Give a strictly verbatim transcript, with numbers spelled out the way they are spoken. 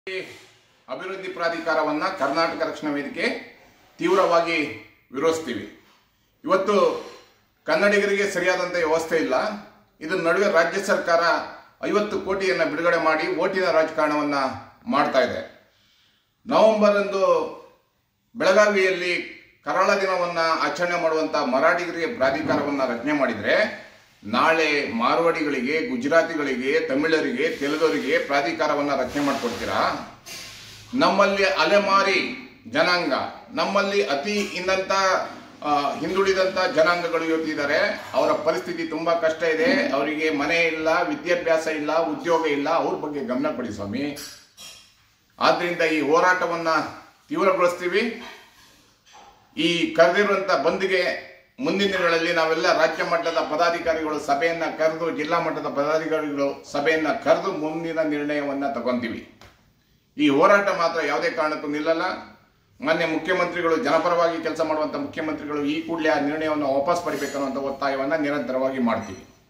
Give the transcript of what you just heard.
ಅಭಿವೃದ್ಧಿ ಪ್ರಾಧಿಕಾರವನ್ನು ಕರ್ನಾಟಕ ರಕ್ಷಣಾ ವೇದಿಕೆ ತೀವ್ರವಾಗಿ ವಿರೋಧಿಸ್ತೀವಿ. ಇವತ್ತು ಕನ್ನಡಿಗರಿಗೆ ಸರಿಯಾದಂಥ ವ್ಯವಸ್ಥೆ ಇಲ್ಲ. ಇದರ ನಡುವೆ ರಾಜ್ಯ ಸರ್ಕಾರ ಐವತ್ತು ಕೋಟಿಯನ್ನು ಬಿಡುಗಡೆ ಮಾಡಿ ಓಟಿನ ರಾಜಕಾರಣವನ್ನು ಮಾಡ್ತಾ ಇದೆ. ನವೆಂಬರ್ ಅಂದು ಬೆಳಗಾವಿಯಲ್ಲಿ ಕರಾಳ ದಿನವನ್ನು ಆಚರಣೆ ಮಾಡುವಂಥ ಮರಾಠಿಗರಿಗೆ ಪ್ರಾಧಿಕಾರವನ್ನು ರಚನೆ ಮಾಡಿದರೆ, ನಾಳೆ ಮಾರ್ವಾಡಿಗಳಿಗೆ, ಗುಜರಾತಿಗಳಿಗೆ, ತಮಿಳರಿಗೆ, ತೆಲುಗರಿಗೆ ಪ್ರಾಧಿಕಾರವನ್ನು ರಚನೆ ಮಾಡಿಕೊಡ್ತೀರಾ? ನಮ್ಮಲ್ಲಿ ಅಲೆಮಾರಿ ಜನಾಂಗ, ನಮ್ಮಲ್ಲಿ ಅತಿ ಇನ್ನಂಥ ಹಿಂದುಳಿದಂಥ ಜನಾಂಗಗಳು ಇವತ್ತಿದ್ದಾರೆ. ಅವರ ಪರಿಸ್ಥಿತಿ ತುಂಬ ಕಷ್ಟ ಇದೆ. ಅವರಿಗೆ ಮನೆ ಇಲ್ಲ, ವಿದ್ಯಾಭ್ಯಾಸ ಇಲ್ಲ, ಉದ್ಯೋಗ ಇಲ್ಲ. ಅವ್ರ ಬಗ್ಗೆ ಗಮನ ಕೊಡಿ ಸ್ವಾಮಿ. ಆದ್ದರಿಂದ ಈ ಹೋರಾಟವನ್ನು ತೀವ್ರಗೊಳಿಸ್ತೀವಿ. ಈ ಕರೆದಿರುವಂಥ ಬಂದ್ಗೆ ಮುಂದಿನ ದಿನಗಳಲ್ಲಿ ನಾವೆಲ್ಲ ರಾಜ್ಯ ಮಟ್ಟದ ಪದಾಧಿಕಾರಿಗಳು ಸಭೆಯನ್ನು ಕರೆದು, ಜಿಲ್ಲಾ ಮಟ್ಟದ ಪದಾಧಿಕಾರಿಗಳು ಸಭೆಯನ್ನು ಕರೆದು ಮುಂದಿನ ನಿರ್ಣಯವನ್ನು ತಗೊಂತೀವಿ. ಈ ಹೋರಾಟ ಮಾತ್ರ ಯಾವುದೇ ಕಾರಣಕ್ಕೂ ನಿಲ್ಲಲ್ಲ. ಮಾನ್ಯ ಮುಖ್ಯಮಂತ್ರಿಗಳು, ಜನಪರವಾಗಿ ಕೆಲಸ ಮಾಡುವಂಥ ಮುಖ್ಯಮಂತ್ರಿಗಳು ಈ ಕೂಡಲೇ ಆ ನಿರ್ಣಯವನ್ನು ವಾಪಸ್ ಪಡಿಬೇಕನ್ನುವಂಥ ಒತ್ತಾಯವನ್ನು ನಿರಂತರವಾಗಿ ಮಾಡ್ತೀವಿ.